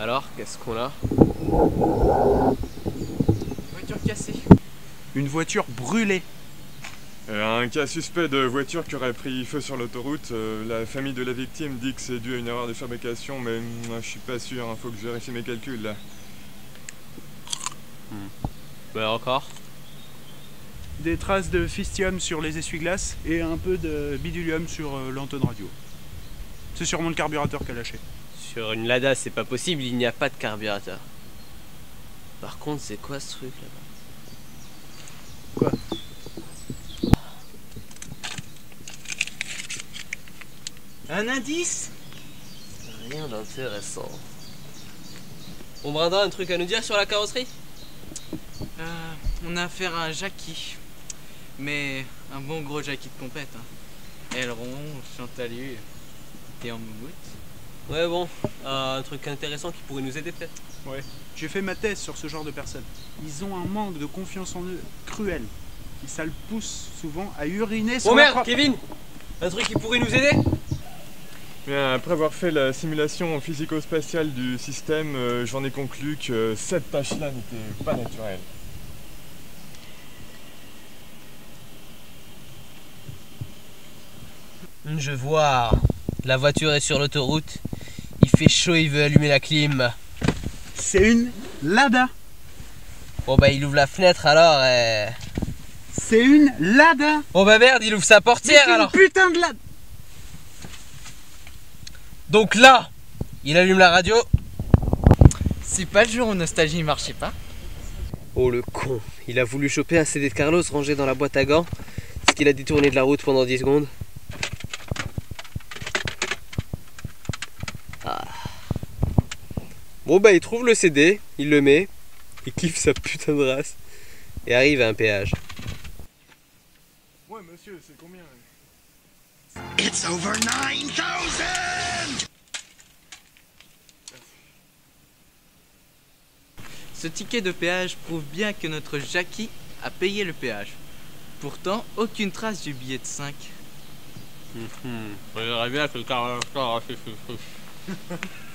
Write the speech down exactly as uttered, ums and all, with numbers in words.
Alors, qu'est-ce qu'on a? Voiture cassée. Une voiture brûlée. Euh, un cas suspect de voiture qui aurait pris feu sur l'autoroute. Euh, la famille de la victime dit que c'est dû à une erreur de fabrication, mais moi je suis pas sûr, hein, faut que je vérifie mes calculs là. Hmm. Ben encore? Des traces de fistium sur les essuie-glaces et un peu de bidulium sur euh, l'antenne radio. C'est sûrement le carburateur qui a lâché. Sur une Lada, c'est pas possible, il n'y a pas de carburateur. Par contre, c'est quoi ce truc là-bas? Quoi? Un indice? Rien d'intéressant. Bon, Brandon, un truc à nous dire sur la carrosserie? euh, On a affaire à un Jackie. Mais un bon gros Jackie de compète. Hein. Aileron, chantalu et en moumoute. Ouais, bon, euh, un truc intéressant qui pourrait nous aider peut-être. Ouais. J'ai fait ma thèse sur ce genre de personnes. Ils ont un manque de confiance en eux cruel. Et ça le pousse souvent à uriner sur Oh leur merde, propre... Kevin! Un truc qui pourrait nous aider? Bien, après avoir fait la simulation physico-spatiale du système, euh, j'en ai conclu que cette tâche-là n'était pas naturelle. Je vois. La voiture est sur l'autoroute. Il fait chaud, il veut allumer la clim. C'est une Lada. Bon bah il ouvre la fenêtre alors et... C'est une Lada. Bon bah merde, il ouvre sa Mais portière c'est une alors. putain de Lada. Donc là, il allume la radio. C'est pas le jour où Nostalgie marchait pas. Oh le con, il a voulu choper un C D de Carlos rangé dans la boîte à gants. Ce qu'il a détourné de la route pendant dix secondes. Ah. Bon bah il trouve le C D, il le met, il kiffe sa putain de race et arrive à un péage. Ouais monsieur, c'est combien? It's over nine thousand! Ce ticket de péage prouve bien que notre Jackie a payé le péage. Pourtant, aucune trace du billet de cinq. Mmh. On dirait bien que le caractère a fait